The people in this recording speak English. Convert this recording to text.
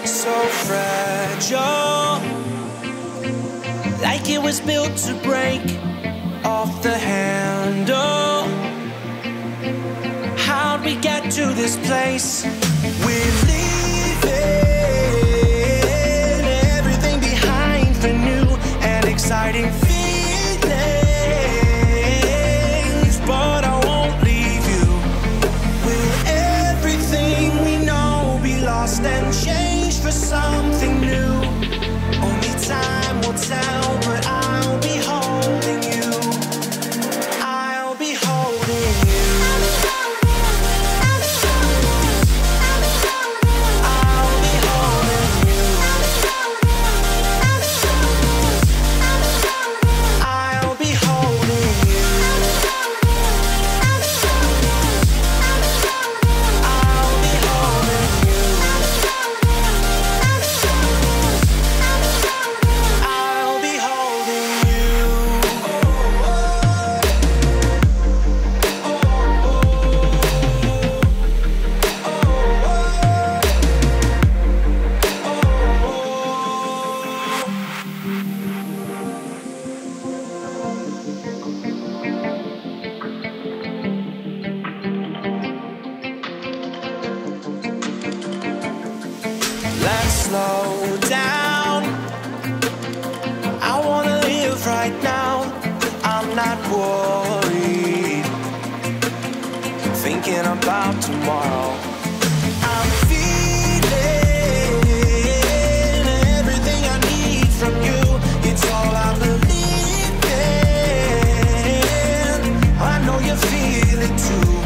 so fragile, like it was built to break off the handle. How'd we get to this place? We're leaving everything behind for new and exciting feelings, but I won't leave you. Will everything we know be lost and changed for something new? Only time will tell, but I'll be holding you. I'll be holding you. I'll be holding you. I'll be holding you. I'll be holding you. I'll be holding you. Let's slow down. I wanna live right now. I'm not worried, thinking about tomorrow. I'm feeling everything I need from you. It's all I believe in. I know you feel it too.